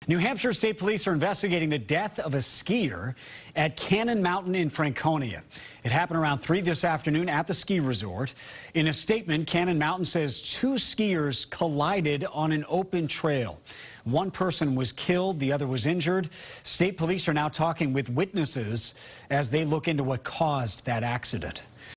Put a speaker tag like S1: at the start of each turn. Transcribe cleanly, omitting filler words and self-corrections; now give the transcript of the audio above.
S1: New Hampshire State Police are investigating the death of a skier at Cannon Mountain in Franconia. It happened around 3 this afternoon at the ski resort. In a statement, Cannon Mountain says 2 skiers collided on an open trail. One person was killed, the other was injured. State police are now talking with witnesses as they look into what caused that accident.